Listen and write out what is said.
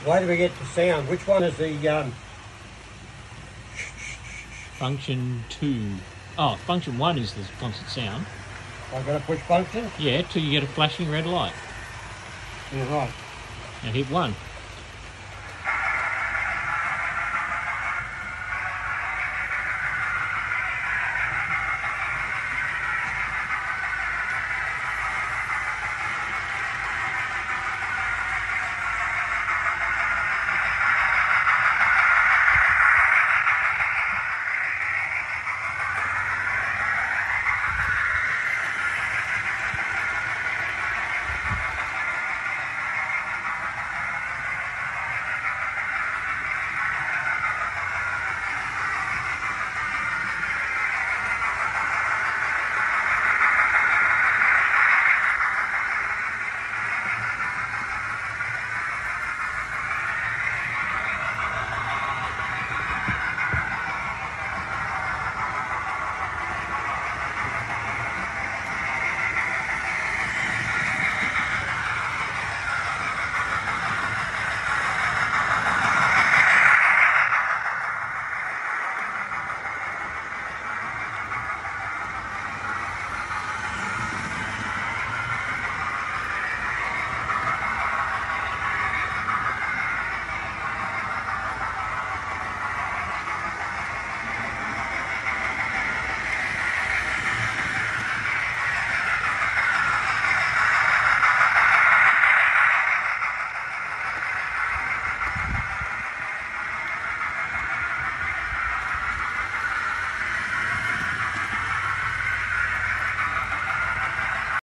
Why do we get the sound? Which one is the Function 2. Oh, function 1 is the constant sound. I've got to push function? Yeah, till you get a flashing red light. Yeah, right. Now hit 1.